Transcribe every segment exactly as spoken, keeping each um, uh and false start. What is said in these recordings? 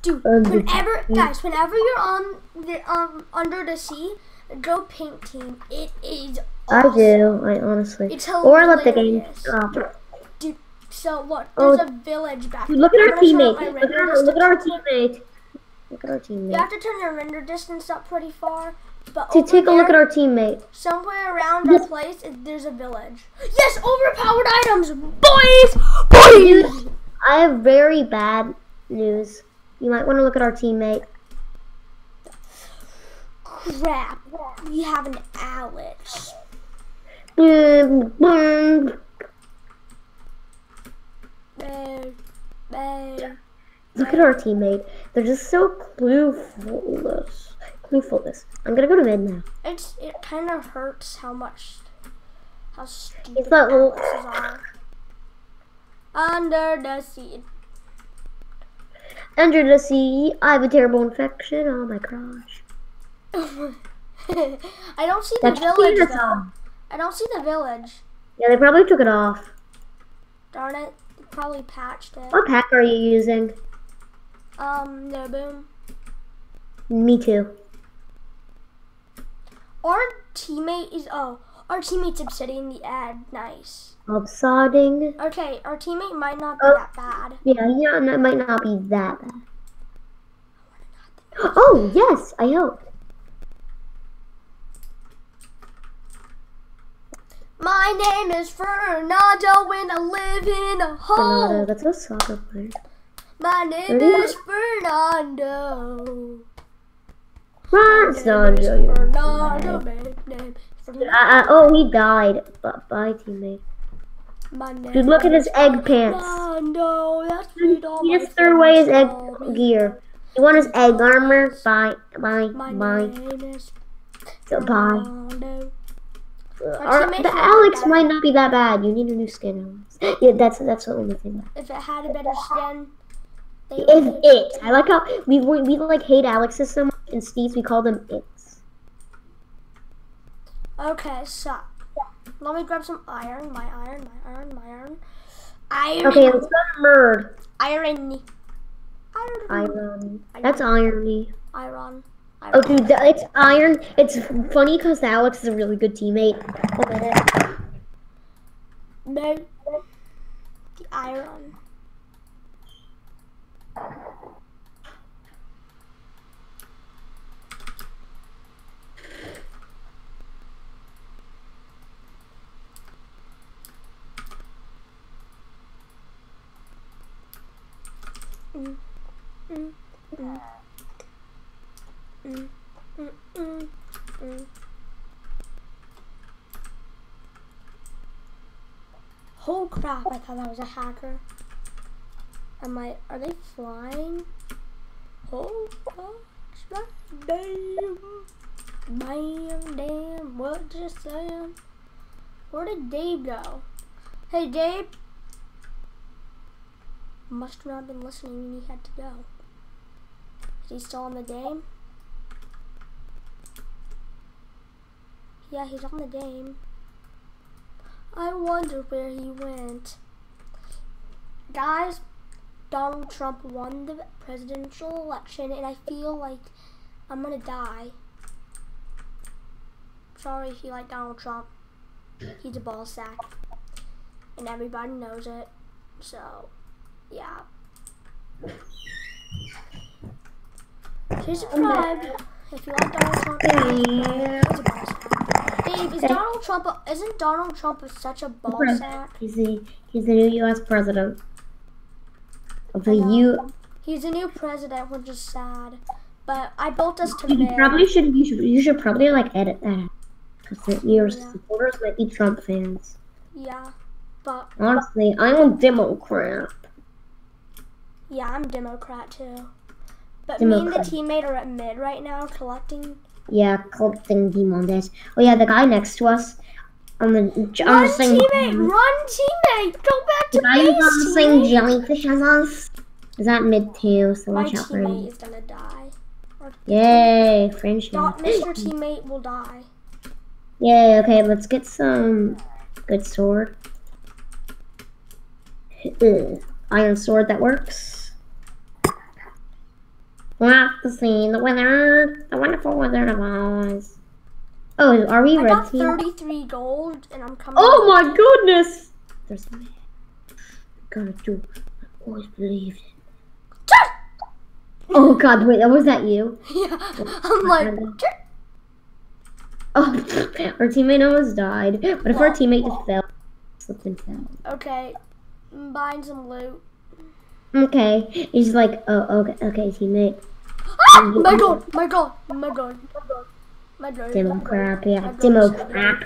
Dude, Um, whenever, guys, whenever you're on the um under the sea, go pink team. It is awesome. I do. I honestly. It's Or let the game hilarious. stop. Dude, so look, Oh, there's a village back Dude, there. look at I'm our gonna turn up teammate. my Look at render our, look at our distance. teammate. Look at our You teammate. have to turn your render distance up pretty far. But To over take a look at there, our teammate. somewhere around our place, it- there's a village. Yes, overpowered items, boys, boys. Dude, I have very bad news. You might want to look at our teammate. Crap, we have an Alex. Boom, boom. Bang, bang. Look at our teammate. They're just so clueless. Cluefulness. I'm gonna go to mid now. It's it kind of hurts how much how stupid It's not little. Alexes are. Under the sea. Under the sea, I have a terrible infection. Oh my gosh. I don't see the That's village penis though. on. I don't see the village. Yeah, they probably took it off. Darn it. They probably patched it. What pack are you using? Um, no boom. Me too. Our teammate is oh, our teammate's obsidian the ad. Nice. Upsodding. Okay, our teammate might not be Oh. that bad. Yeah, yeah, no, it might not be that bad. Oh, yes, I hope. My name is Fernando and I live in a hole. Fernando, that's a soccer player. My name Really? is Fernando. Fernando. Fernando, my name. Uh, uh, oh, he died. But bye, teammate. My name Dude, look at his egg pants. Fernando. That's what all He my just threw away his egg friends call me. gear. You want his egg armor? Bye, bye, My bye. name is Goodbye. Fernando. Our, teammates the are Alex bad. might not be that bad. You need a new skin, Alex. Yeah, that's that's the only thing. If it had a better skin, they If would- it, I like how we we, we like hate Alex's so much, and Steve's we call them it's. Okay, so let me grab some iron. My iron, my iron, my iron. Iron. Okay, let's go to Murd. Iron. Iron. Iron. That's irony. Iron. Oh, dude, th- it's iron. It's funny because Alex is a really good teammate. Look at it. No. The iron. Mm, mm, mm. Mm, mm, mm, mm. Oh crap, I thought that was a hacker. Am I, are they flying? Oh gosh, damn. Bam, damn, what just saying? Where did Dave go? Hey Dave. Must not have been listening when he had to go. Is he still on the game? Yeah, he's on the game. I wonder where he went. Guys, Donald Trump won the presidential election and I feel like I'm gonna die. Sorry if you like Donald Trump. He's a ball sack. And everybody knows it. So, yeah. Please subscribe if you like Donald Trump. He's a ball sack. Dave, is Donald Trump, a, isn't Donald Trump such a ball sack? He's the he's the new U S president of the I know. U. He's a new president, which is sad. But I built us to You mid. probably should you should you should probably like edit that because your Yeah. supporters might be Trump fans. Yeah, but Honestly, I'm a Democrat. yeah, I'm Democrat too. But Democrat. me and the teammate are at mid right now, collecting. Yeah, collecting demondes. Oh yeah, the guy next to us on the on Run, the same teammate! Run, teammate! Go back the to guy who's base, on the same teammate! jellyfish as us is at mid too, so My watch out for him. teammate is gonna die. Or Yay, friendship. not Mister Teammate will die. Yay, okay, let's get some good sword. Ugh. Iron sword that works. to see the weather, the wonderful weather of Oz. Oh, are we I red got team? thirty-three gold, and I'm coming. Oh my goodness! There's me. Gonna do. I always believed it. Oh god, wait, was that you? Yeah, I'm like. Oh, our teammate almost died. What if our teammate just fell? Slipped and fell. Okay, I'm buying some loot. Okay, he's like, oh, okay, okay, teammate. Ah! My god, my god, my god, my god. Demo crap, yeah, My god, demo my god. crap.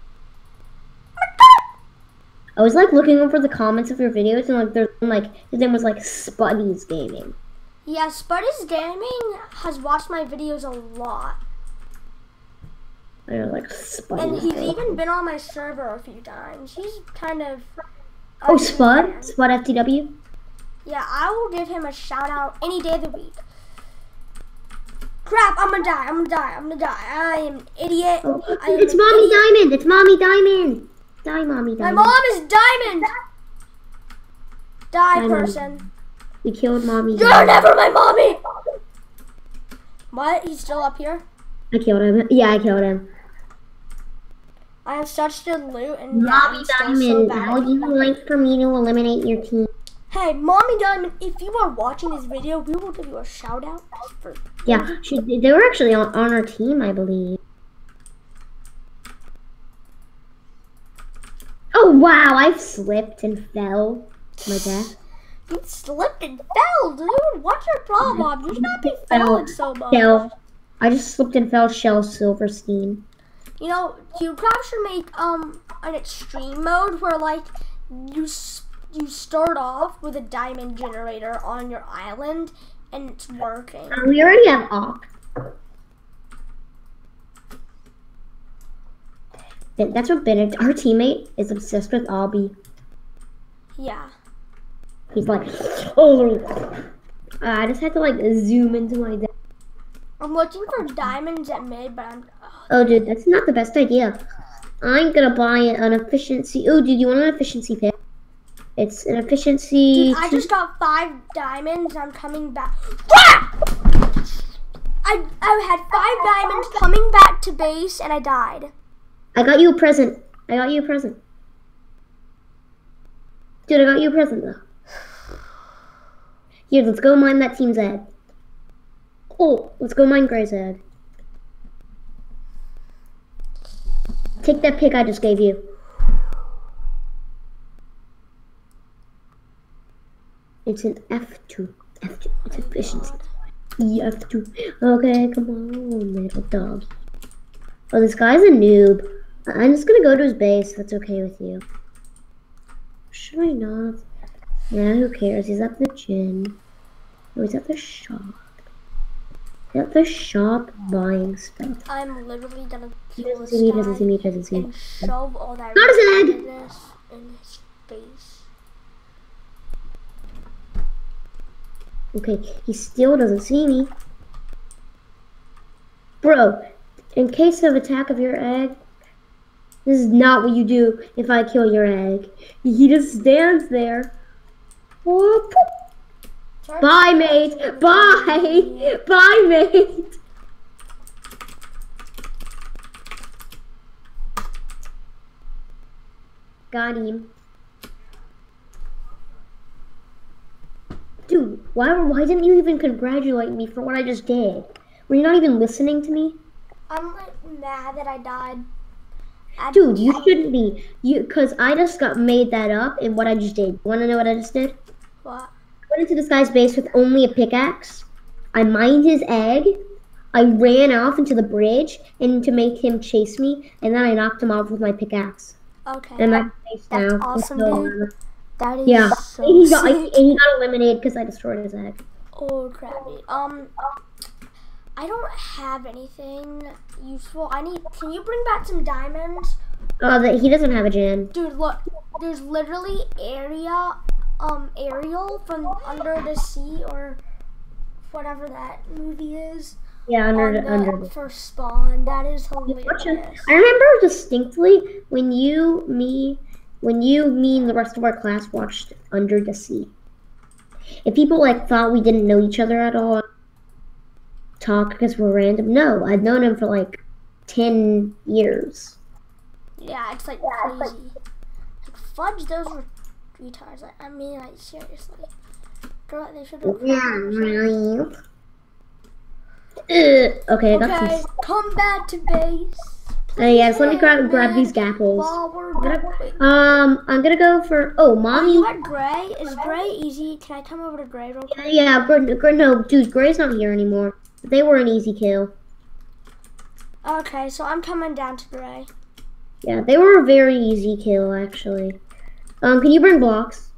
I was like looking over the comments of your videos and like there's like his name was like Spuddy's Gaming. Yeah, Spuddy's Gaming has watched my videos a lot. I was like Spuddy's And he's Gaming. even been on my server a few times. He's kind of... Oh, Spud? Spud F T W? Yeah, I will give him a shout out any day of the week. Crap, I'm gonna die, I'm gonna die, I'm gonna die. I am an idiot. Oh, I am it's an Mommy idiot. Diamond! It's Mommy Diamond! Die, Mommy My Diamond. mom is Diamond! Die, Diamond. person. We killed Mommy You're Diamond. never my mommy! What? He's still up here? I killed him. Yeah, I killed him. I have such good loot and yeah, Mommy I'm still Diamond, so how bad. would you like for me to eliminate your team? Hey, Mommy Diamond, if you are watching this video, we will give you a shout out for Yeah, she, they were actually on, on our team, I believe. Oh wow, I've slipped and fell to my death. You slipped and fell, dude. What's your problem? You should not be falling so much. Shell. I just slipped and fell, Shell Silverstein. You know, CubeCraft should make um an extreme mode where like you s- you start off with a diamond generator on your island and it's working. Um, we already have Ock. That's what Bennett, our teammate, is obsessed with Obby. Yeah. He's like, oh, uh, I just had to like zoom into my deck. I'm looking for diamonds at mid, but I'm. Oh, Oh, dude, that's not the best idea. I'm gonna buy an efficiency. Oh, dude, you want an efficiency pick? It's an efficiency. dude, I two- just got five diamonds. I'm coming back. Ah! I I had five diamonds coming back to base, and I died. I got you a present. I got you a present. Dude, I got you a present though. Here, let's go mine that team's egg. Oh, let's go mine Gray's egg. Take that pick I just gave you. It's an F two. F two. It's efficiency. E F two. Okay, come on, little dog. Oh, this guy's a noob. I'm just gonna go to his base. That's okay with you. Should I not? Yeah, who cares? He's at the gym. Oh, he's at the shop. He's at the shop buying stuff. I'm literally gonna He kill doesn't this see me, he doesn't guy see me, he doesn't see me. and shove all that Not his egg! randomness in his face. Okay, he still doesn't see me. Bro, in case of attack of your egg, this is not what you do if I kill your egg. He just stands there. Whoop. Bye, mate. Bye. Bye, mate. Got him. Dude, why, why didn't you even congratulate me for what I just did? Were you not even listening to me? I'm like mad that I died. I Dude, you shouldn't be. You, cause I just got made that up in what I just did. Want to know what I just did? What? I went into this guy's base with only a pickaxe. I mined his egg. I ran off into the bridge and to make him chase me, and then I knocked him off with my pickaxe. Okay. And I'm at base That's now. awesome, So, dude. That is Yeah, so and he got sick. and he got eliminated because I destroyed his egg. Oh crap, dude. Um, I don't have anything useful. I need. Can you bring back some diamonds? Oh, that he doesn't have a gen. Dude, look. There's literally area, um, Ariel from Under the Sea or whatever that movie is. Yeah, under on the, the under the. first spawn. That is Watch it. hilarious. I remember distinctly when you, me, when you, me, and the rest of our class watched Under the Sea. If people like thought we didn't know each other at all, talk because we're random. No, I've known him for like ten years. Yeah, it's like crazy. Like, fudge those re retards. Like, I mean, like, seriously. Girl, they should have. Yeah, really. Uh, okay, I got Okay, some. come back to base. Uh, yes, let me grab grab these gapples. While we're I'm gonna- going. Um, I'm gonna go for. Oh, Oh, mommy. you had gray? Is gray easy? Can I come over to gray real quick? Yeah, Gr- Gr- no, dude, Gray's not here anymore. They were an easy kill. Okay, so I'm coming down to gray. Yeah, they were a very easy kill, actually. Um, can you bring blocks?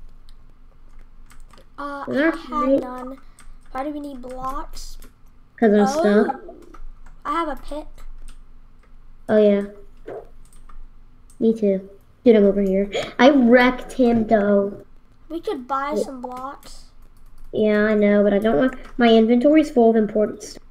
Uh, They're I have great. none. Why do we need blocks? Because I'm stuck. Oh, I have a pick. Oh, yeah. Me too. Dude, I'm over here. I wrecked him, though. We could buy some blocks. Yeah, I know, but I don't want... My inventory's full of important stuff.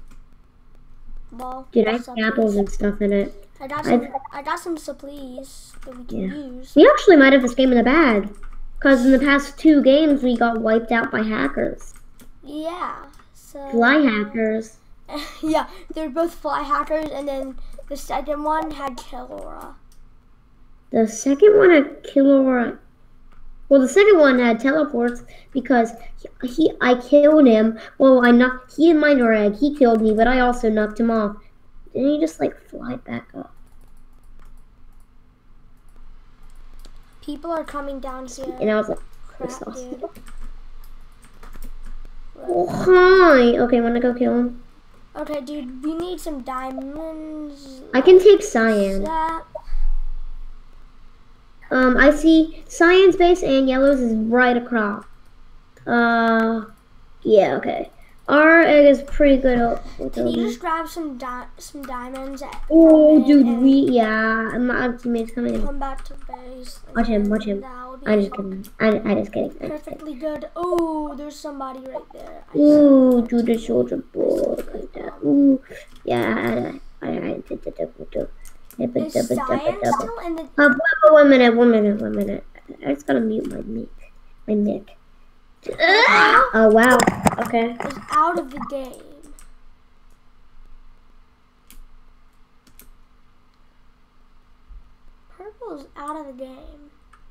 Well, Dude, I have supplies. apples and stuff in it. I got some. I've- I got some supplies that we can Yeah. use. We actually might have this game in the bag. Because in the past two games, we got wiped out by hackers. Yeah. So. Fly hackers. Yeah, they're both fly hackers, and then the second one had Killora. The second one had killer. Well, the second one had teleports because he, he I killed him. Well, I knocked. He had minor egg. He killed me, but I also knocked him off. Didn't he just like fly back up? People are coming down here. And I was like, Crap, sauce. dude. oh hi. Okay, wanna go kill him? Okay, dude, we need some diamonds. I can take cyan. That. Um, I see cyan's base and yellow's is right across. Uh, yeah, okay. Our egg is pretty good. At, Can you just grab some di some diamonds? At, oh, from it dude, and we yeah. My teammate's coming in. come back to base. Watch him, and watch him. that would be I'm just kidding. I, I just kidding. I just kidding. perfectly good. Oh, there's somebody right there. I Ooh, do the soldier boy like that. Ooh, yeah. I, I, I did the double double. Is Cyan still in the? Uh, one one minute, one minute, one minute. I just gotta mute my mic. My mic. Oh wow. Okay. Is out of the game. Purple is out of the game.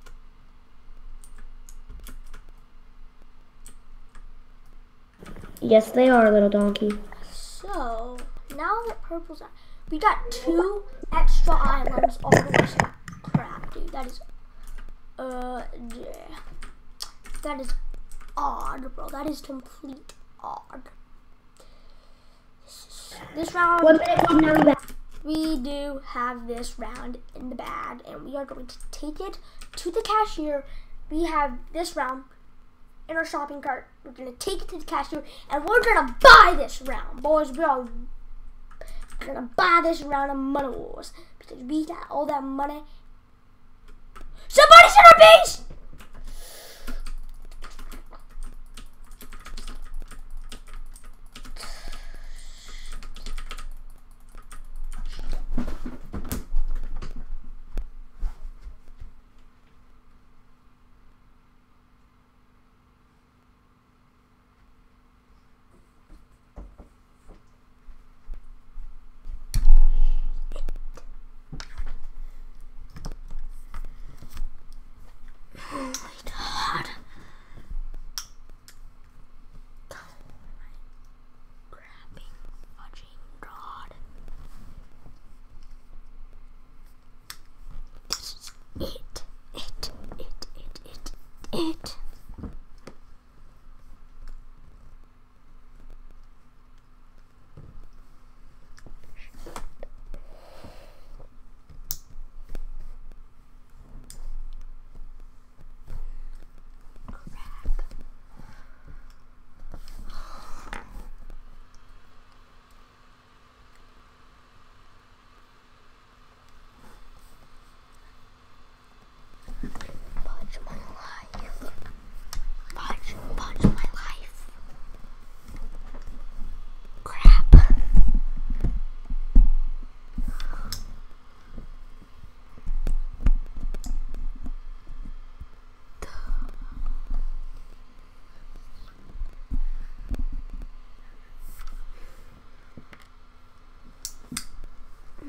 Yes, they are, little donkey. So now that purple's out, we got two extra islands all the way. To crap, dude. That is, uh, yeah. That is odd, bro. That is complete odd. This round, One minute, please, now we back. we do have this round in the bag, and we are going to take it to the cashier. We have this round in our shopping cart. We're gonna take it to the cashier, and we're gonna buy this round, boys. We are gonna buy this round of Money Wars because we got all that money. Somebody's in our base.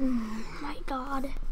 My God.